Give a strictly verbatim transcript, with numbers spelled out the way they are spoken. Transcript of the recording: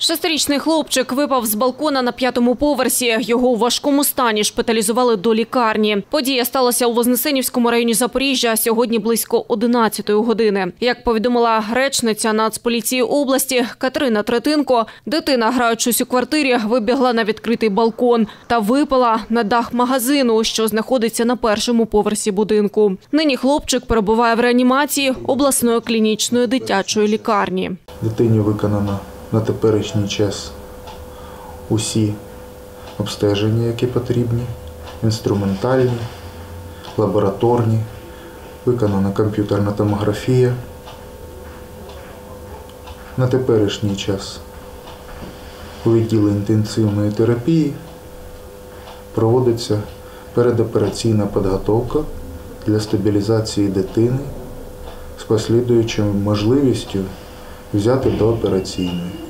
Шестирічний хлопчик випав з балкона на п'ятому поверсі. Його у важкому стані шпиталізували до лікарні. Подія сталася у Вознесенівському районі Запоріжжя сьогодні близько одинадцятої години. Як повідомила речниця Нацполіції області Катерина Третинко, дитина, граючись у квартирі, вибігла на відкритий балкон та випала на дах магазину, що знаходиться на першому поверсі будинку. Нині хлопчик перебуває в реанімації обласної клінічної дитячої лікарні. Дитині виконано на теперішній час усі обстеження, які потрібні, інструментальні, лабораторні, виконана комп'ютерна томографія. На теперішній час у відділі інтенсивної терапії проводиться передопераційна підготовка для стабілізації дитини з послідуючою можливістю взяти до операційної.